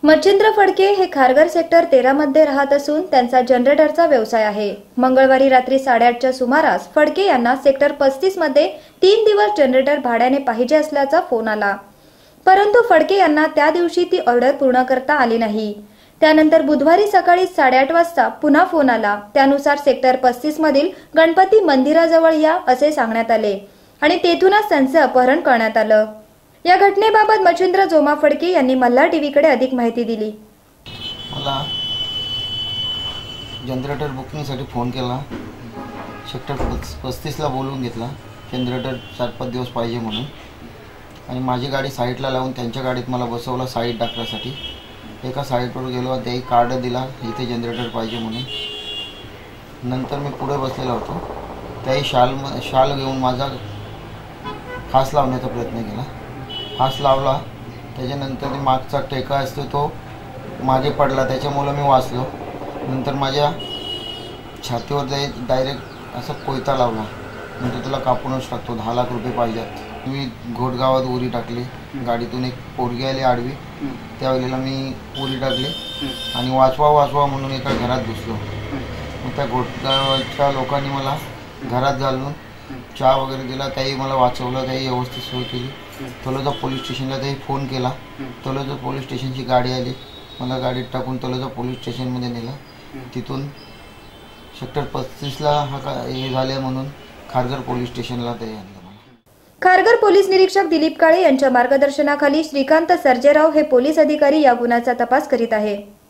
मच्छिंद्र फडके हे खारघर सेक्टर 13 मध्ये राहत असून त्यांचा जनरेटरचा व्यवसाय आहे। मंगळवारी रात्री 8:30च्या सुमारास फडके यांना सेक्टर 35 मध्ये 3 दिवस जनरेटर भाड्याने पाहिजे असल्याचा फोन आला, परंतु फडके यांना त्या दिवशी ती ऑर्डर पूर्ण करता आली नाही। त्यानंतर बुधवारी सकाळी 8:30 वाजता पुन्हा फोन आला। त्यानुसार सेक्टर 35 मधील गणपती मंदिराजवळ या असे सांगण्यात आले आणि तेथूनच त्यांचे अपहरण करण्यात आलं। या घटनेबाबत मच्छिंद्र जोमा फडके यांनी मल्हार टीव्हीकडे अधिक माहिती दिली। मला जनरेटर बुकिंगसाठी फोन केला। सेक्टर 35ला बोलवून घेतला। जनरेटर 4-5 दिवस पाहिजे म्हणून आणि माझी गाडी साईडला लावून त्यांच्या गाडीत मला बसवला साईड टाकण्यासाठी। एका साईडवर गेलो, त्याही कार्ड दिला इथे जनरेटर पाहिजे म्हणून। नंतर मी पुढे बसलेला होतो, त्याही शाल घेऊन माझा फास लावण्याचा प्रयत्न केला। फास लावला, त्याच्यानंतर मागचा टेका असतो तो मागे पडला, त्याच्यामुळे मी वाचलो। नंतर माझ्या छातीवर डायरेक्ट असं कोयता लावला, नंतर तुला कापूनच टाकतो, 10 लाख रुपये पाहिजेत। मी घोटगावात उरी टाकली, गाडीतून एक पोरगी आली आडवी, त्यावेळेला मी उरी टाकली आणि वाचवा म्हणून एका घरात घुसलो। मग त्या घोटगावाच्या लोकांनी मला घरात घालून चहा वगैरे दिला, त्याही मला वाचवलं, त्याही व्यवस्थित सोय केली। तलोजा पोलीस स्टेशनला त्याही फोन केला। तलोजा पोलीस स्टेशनची गाडी आली, मला गाडीत टाकून तलोजा पोलीस स्टेशनमध्ये नेलं। तिथून सेक्टर 35ला हे झाले म्हणून खारघर पोलीस स्टेशनला ते आणलं। खारघर पोलीस निरीक्षक दिलीप काळे यांच्या मार्गदर्शनाखाली श्रीकांत सर्जेराव हे पोलीस अधिकारी या गुन्ह्याचा तपास करीत आहे।